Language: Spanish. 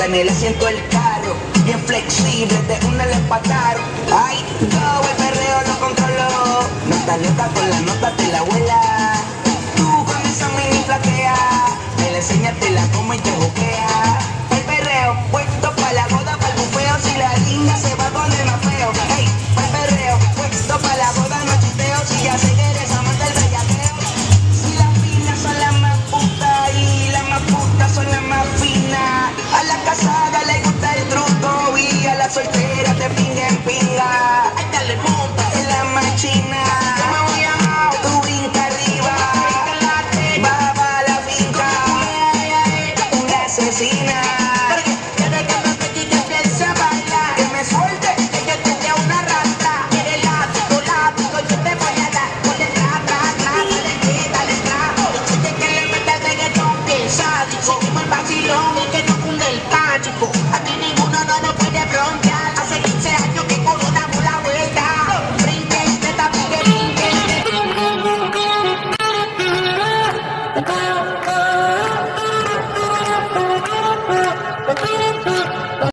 monta en el asiento del carro, bien flexible, de una le empataron. Ay, todo el perreo lo controló. Nota loca con la nota de la abuela.